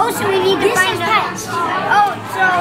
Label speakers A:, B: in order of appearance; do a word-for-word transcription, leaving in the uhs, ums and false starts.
A: Oh, so we need to
B: This
A: find
B: is
A: a...
B: pets.
A: Oh, so